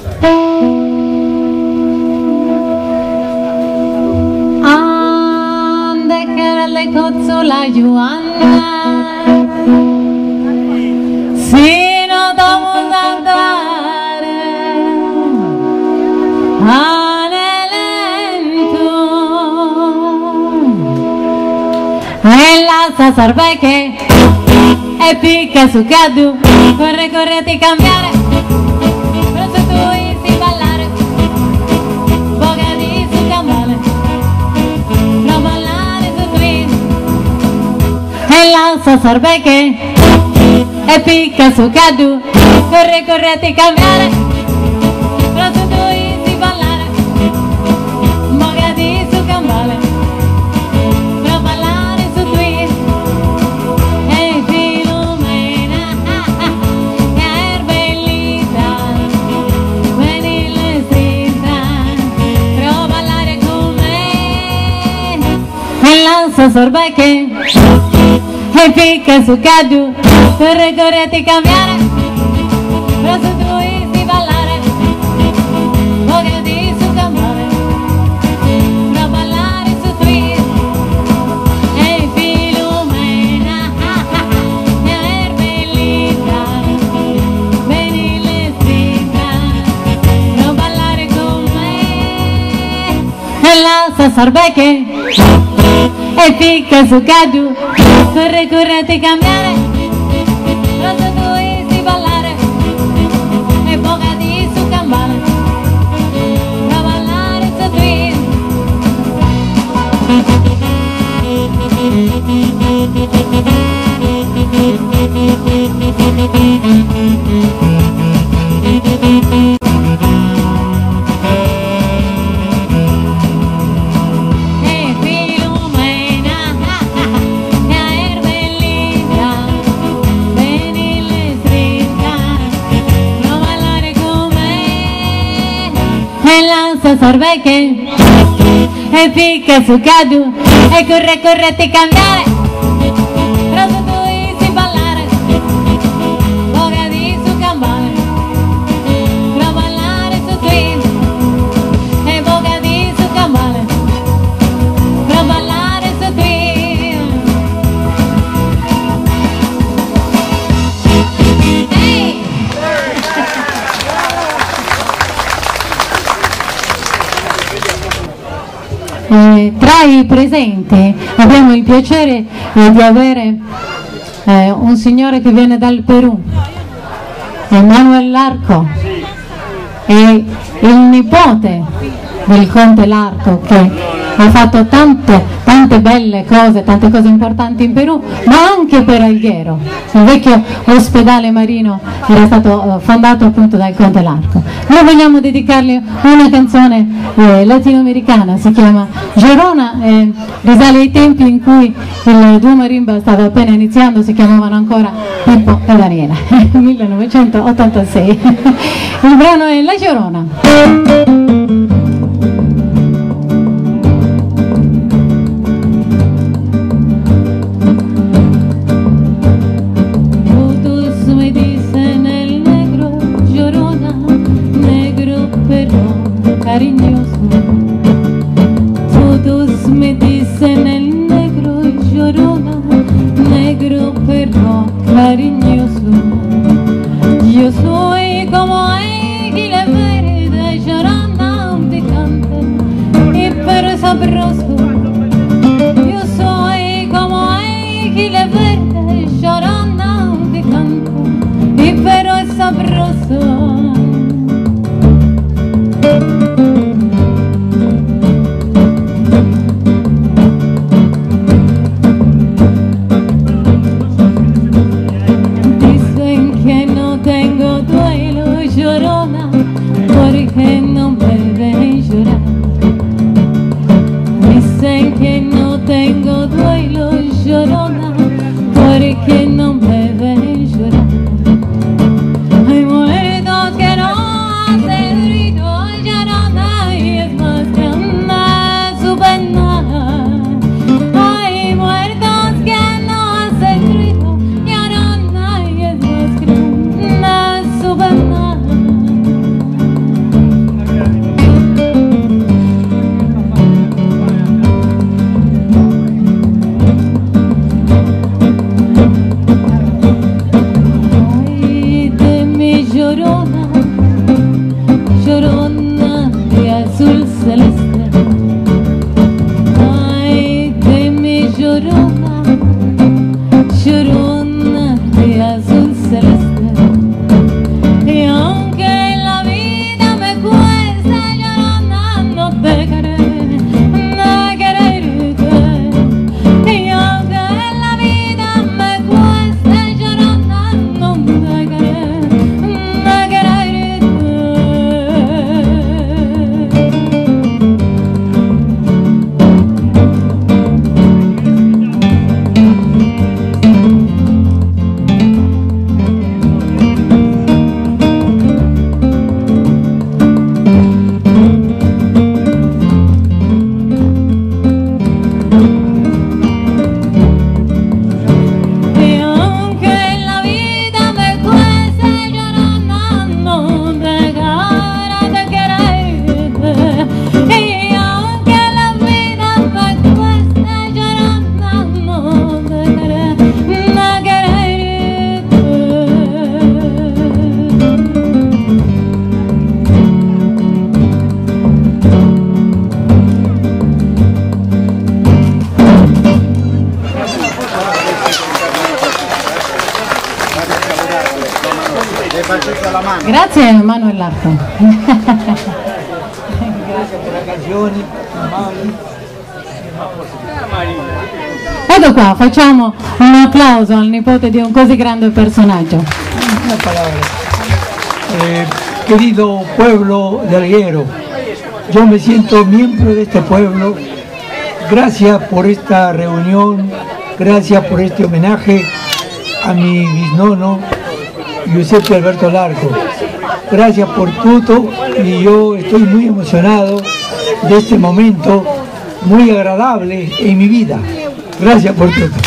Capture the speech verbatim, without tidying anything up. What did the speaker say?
Ande che le cozzola Giovanna sino dopo andare anelento e la sa serve che e picca su cadu corre corre ti cambiare però se tu inizi ballare boga di su camale no ballare su twin e la sa serve che e picca su cadu corre corre ti cambiare però se tu inizi ballare boga di su camale no ballare su twin e Filomena che è bellita venire strinta però ballare con me e lanza sorbe che e picca su cadu corre corre ti cambiare però se tu inizi ballare boga di su camale però ballare su twin e Filomena che è bellita venire strinta però ballare con me e lanza sorbe che e picca su cadu corre corre ti cambiare però se tu inizi ballare e boga di su camale però ballare su twin sorbe che e picca su cadu e corre corre ti cambiare però se tu inizi ballare boga di su camale però ballare su twin e boga di su camale però ballare su twin hey! Eh, tra i presenti abbiamo il piacere eh, di avere eh, un signore che viene dal Perù, Emanuel Larco, e il nipote del conte Larco che ha fatto tante, tante belle cose, tante cose importanti in Perù, ma anche per Alghero. Il vecchio ospedale marino era stato fondato appunto dal conte Larco. Noi vogliamo dedicargli una canzone eh, latinoamericana, si chiama Llorona, eh, risale ai tempi in cui il duo marimba stava appena iniziando, si chiamavano ancora Pippo e Daniela, millenovecentottantasei. Il brano è La Llorona. Cariñoso, todos me dicen el negro y Llorona, negro pero cariñoso. Yo soy como águila verde llorona, Grazie Manuel Larco. Grazie per la canzone. Ecco qua, facciamo un applauso al nipote di un così grande personaggio. Una palabra. Eh, querido pueblo de Alguero, yo me siento miembro de este pueblo. Gracias por esta reunión, gracias por este homenaje a mi bisnono Giuseppe Alberto Larco. Gracias por todo y yo estoy muy emocionado de este momento muy agradable en mi vida. Gracias por todo.